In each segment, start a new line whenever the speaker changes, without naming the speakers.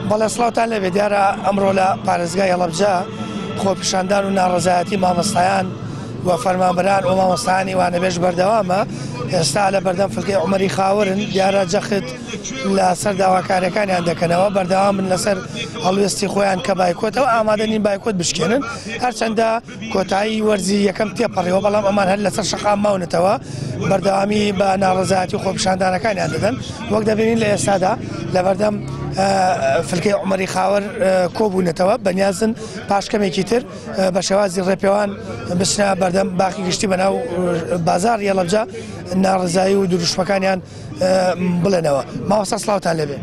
بەڵێ سڵاوتان لەبێ دیارە ئەمڕۆ لە پارێزگای هەڵەبجە خۆپیشاندان و ناڕەزایەتی مامۆستایان و فەرمانبەران و مامۆستایانی وانەبێژ بەردەوامە. ئێستا لە بەردەم فلکەی عومەری خاوەرن، دیارە جەخت لەسەر داواکاریەکانیان دەکەنەوە، بەردەوام بن لەسەر هەڵوێستی خۆیان کە بایکۆتەوە ئامادە نین بایکۆت بشکێنن، هەرچەندە کۆتایی وەرزی یەکەم تێپەڕیەوە، بەڵام ئەمان هەر لەسەر شەقام ماونەتەوە بەردەوامی بە ناڕەزایەتی و خۆپیشاندانەکانیان دەدەن. وەک دەبینین لە ئێستادا لە بەردەم فلکەی عومەری خاوەر کۆبوونەتەوە، بەنیازن پاشکەمێکی تر بە شێوازی ڕێپێوان بچنە بەردەم باقی گشتی بەناو بازاڕی هەڵەبجە ناڕزایی و دروشمەکانیان بڵێنەوە. ماوەستا سڵاوتان لەبێ.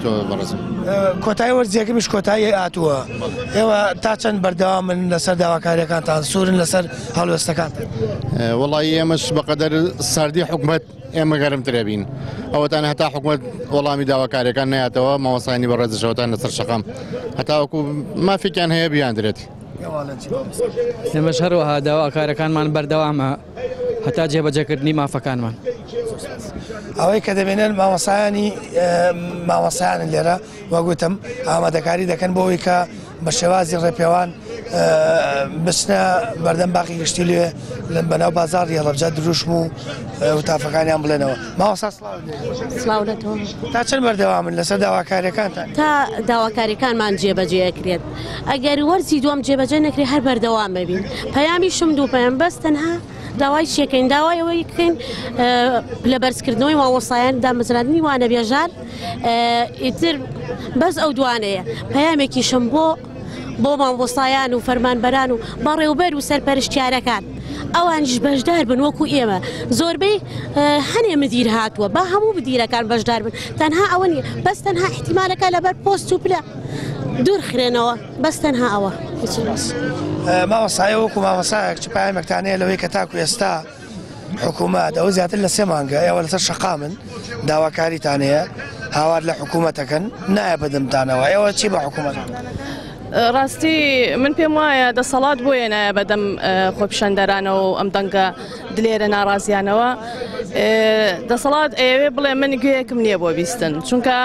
کۆتایی وەرزیەکەمیش کۆتایی ئاتووە، ئێوە تا چەند بەردەوامن لەسەر داواکاریەکانتان، سوورن لەسەر هەڵوێستەکانتان؟
وەڵی ئێمەش بەقەدەر ساردی حکومەت ئێمە گەرمترە بین، ئەوەتان هەتا حکومەت وەڵامی داواکاریەکان نایەتەوە، مامۆستایانی بەڕێزشەوەتان لەسەر شەقام هەتاوەکو مافێکیان هەیە بیاندرێت.
ئێمەش هەروەها داواکاریەکانمان بەردەوامە هەتا جێبەجێکردنی مافەکانمان.
ئەوەی کە دەبێنن مامۆستایان لێرە وەگوتم ئامادەکاری دەکەن بۆەوەی کە بە شێوازی ڕێپێوان بچنە بەردەم باقی گشتی لێ بەناو بازاڕی هەڵەبجە دروشم و وتافەکانیان بڵێنەوە. ماوەستا
سڵاوەتەوە.
تا چەند بەردەوامن لەسەر داواکاریەکانتان؟
تا داواکاریەکانمان جێبەجێکرێت، ئەگەر وەرزی دووەم جێبەجێ نەکرێت هەر بەردەوام ببین. پەیامی شم دوو پەیام بەس تەنها داوای چیەکەین، داوای ئەوەی بکەین لە بەرزکردنەوەی مامۆستایان دامەزراندنی وانەبێژار، ئیتر بەس ئەو دوانەیە. پەیامێکی شم بۆ مامۆستایان و فەرمانبەران و بەڕێوەبەر و سەرپەرشتیارەکان، ئەوانش بەشدار بن وەکو ئێمە. زۆربەی هەنێ مدیر هاتووە، با هەموو مدیرەکان بەشدار بن، تەنها ئەوە نیە، بەس تەنها احتیمالەکە لەبەر پۆست و پلە دوور خرێنەوە، بەس تەنها ئەوە.
مامۆستایە وەکو مامۆستایەک چ پایامێکتانەیە لەوەی کە تاکو ئێستا حکوومەت ئەوە زیاتر لە 3 مانگە ئێوە لەسەر شەقامن، داواکاریتانەیە هاوار لە حکوومەتەکەن نایە بەدەمتانەوە، ئێوە چی بە حکوومەت؟
ڕاستی من پێم وایە دەسەڵات بۆیە نایە بەدەم خۆپیشاندەرانەوە و ئەم دەنگە دلێرە ناڕازیانەوە. دەسەڵات ئێوێ بڵێ من گوێیەکم نییە بۆ بیستن، چونکە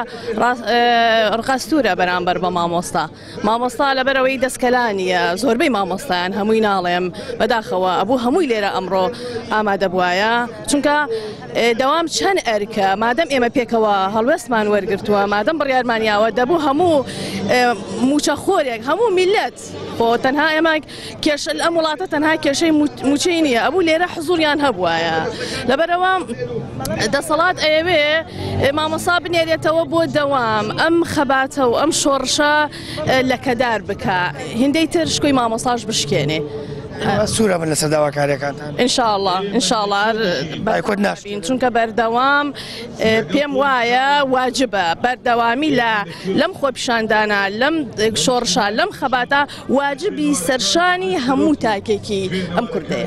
ڕقاستورە بەرامبەر بە مامۆستا لەبەرەوەی دەستکەلانیە، زۆربەی مامۆستایان هەمووی ناڵێم بەداخەوە ئەبوو هەمووی لێرە ئەمڕۆ ئامادە بواە، چونکە دەوام چەند ئەرکە مادەم ئێمە پێکەوە هەڵوێستمان وەرگرتووە، مادەم بڕیارمانیاوە دەبوو هەموو موچەخۆرێک هەموو میلەت خۆ تەنها ئێمە کێشە ئەم وڵاتە تەنها کێشەی موچەی نییە، ئەبوو لێرە حزوریان هەبوایە. لەبەرەوە دەسەڵات ئەوێ مامۆستا بنێرێتەوە بۆ دەوام ئەم خەباتە و ئەم شۆڕشە لەکەدار بکە، هێندەی تر شکۆی مامۆستاش بشکێنێ.
سوورە من لەسەر داواکاریەکانتان
ئینشاءڵڵا
بایکۆت ناشین،
چونکە بەردەوام پێم وایە واجبە بەردەوامی لەم خۆپیشاندانە، لەم شۆڕشە، لەم خەباتە واجبی سەرشانی هەموو تاکێکی ئەم کوردەیە.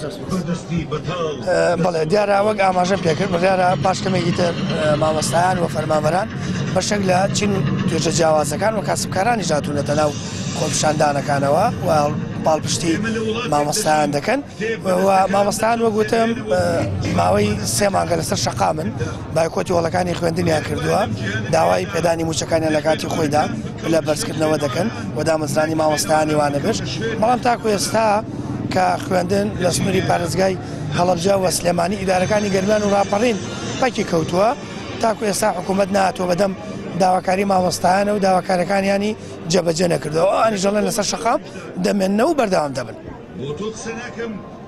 بەڵێ دیارە وەک ئاماژەم پێکرد بڕیارە پاشکەمێکی تر مامۆستایان و فەرمانبەران بەشێک لە چین و توێژە جیاوازەکان و کاسبکارانی هاتوونەتە ناو خۆپیشاندانەکانەوە و باڵپشتی مامۆستایان دەکەن و مامۆستایان وەگوتم ماوەی 3 مانگە لەسەر شەقامن، بایکۆتی وەڵەکانی خوێندنیان کردووە، داوای پێدانی موچەکانیان لە کاتی خۆیدا لە بەرزکردنەوە دەکەن و دامەزرانی مامۆستایانی وانەبێژ. بەڵام تاکو ئێستا کە خوێندن لە سنووری پارێزگای هەڵەبجە و سلێمانی ئیدارەکانی گەرمیان و ڕاپەڕین پەکی کەوتووە، تاکو ئێستا حکوومەت نهاتووە بەدەم داواکاری مامۆستایانە و داواکاریەکانیانی جێبەجێ نەکردەوە، ئەوانیش دەڵێن لەسەر شەقام دەمێننەوە و بەردەوام دەبن.